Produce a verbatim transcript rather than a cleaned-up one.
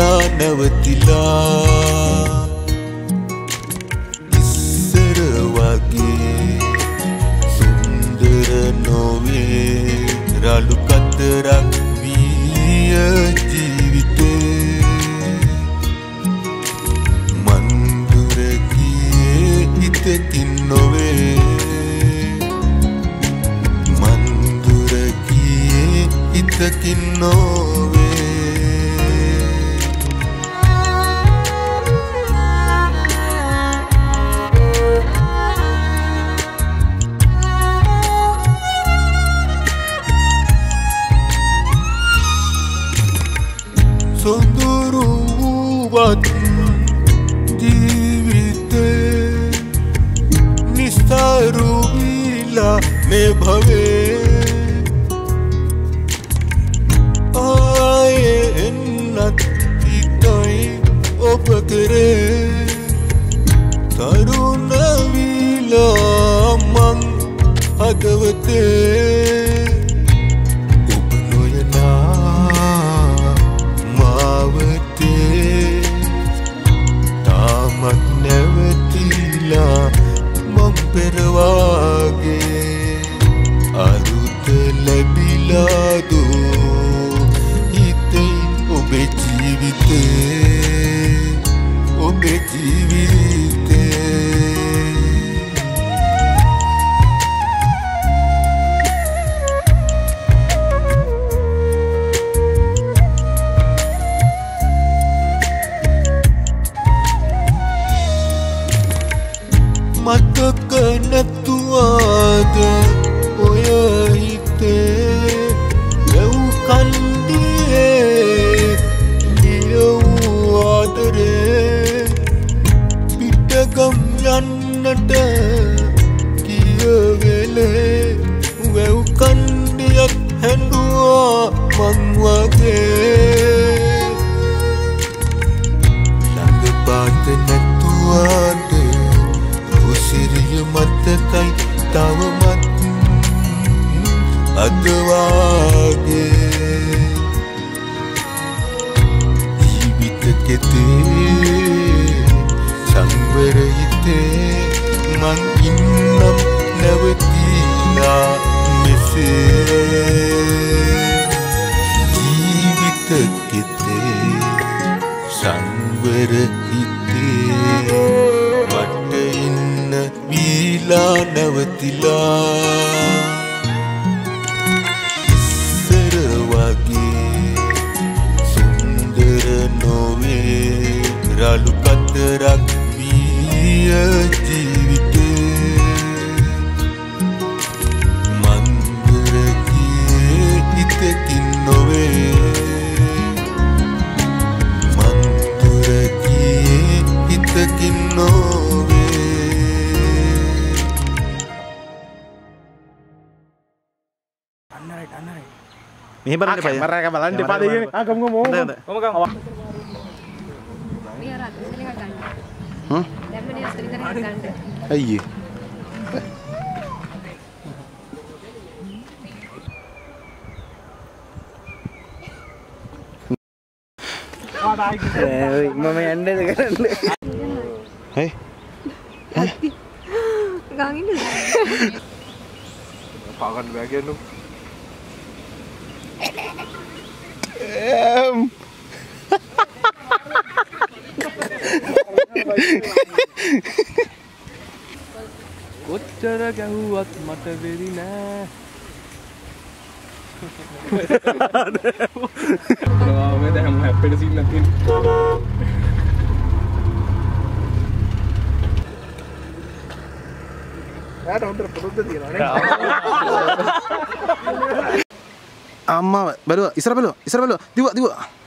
වීලා නැවතිලා ඉස්සර වගේ සුන්දර නොවේ රළු කතරක් විය ජීවිතේ මන්දුරගේ හිතකින් නොවේ මන්දුරගේ හිතකින් නොවේ සොඳුරු වූවත් ජීවිතේ නිස්තරු වීලා මේ භවේ ආයේ එන්නත් හිතයි ඔබ කරේ තරුණ වීලා මං හදවතේ පෙරවාගේ අරුත ලැබිලාදු හිතේ ඔබේ ජීවිතේ ඔබේ ජීවිතේ මතක නැතුවද ඔය හිතේ ලැව් කන්දියේ ගියවූ ආදරේ පිටගම් යන්නට කියවෙලේ වැව් කන්දියක් හැඬුවා මං වගේ ළඟ පාත නැතුවද සිරිය මතකයි තවමත් අද වාගේ ජීවිත කෙතේ සංවර හිතේ මං ඉන්නම් නැවතිලා මෙසේ ජීවිත කෙතේ සංවර හිතේ වීලා නැවතිලා ඉස්සර වගේ සුන්දර නොවේ රළු කතරක් විය ජීවිතේ මන්දුරගේ හිතකින් නොවේ මන්දුරගේ හිතකින් නොවේ මෙහෙ බලන්න එපා. කැමරා එක බලන්න එපා දෙන්නේ. ආ ගමු ගමු. කොහොම ගමු. මේ අර අතලෙන් ගන්න. හ්ම්? දැම්මනේ අතලෙන් ගන්න. අයියේ. ඒ මම යන්නේද කරන්නේ. හේ? ගාමින් පාගන්න බෑ කියන්නු. Um. කොච්චර ගැහුවත් මට වෙරි නෑ. ඔයා මේ දැන් හැප්පෙන සීන් එකක් තියෙනවා. යාට හොඳට පොඩ්ඩක් තියනවා නේ. අම්මා බැලුවා ඉස්සර බැලුවා ඉස්සර බැලුවා දිව දිව